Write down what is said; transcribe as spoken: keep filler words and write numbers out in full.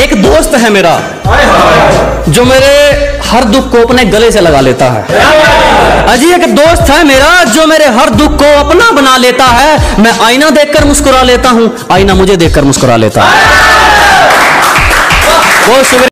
एक दोस्त है मेरा जो मेरे हर दुख को अपने गले से लगा लेता है। अजी एक दोस्त है मेरा जो मेरे हर दुख को अपना बना लेता है। मैं आईना देखकर मुस्कुरा लेता हूं, आईना मुझे देखकर मुस्कुरा लेता है। बहुत शुक्रिया।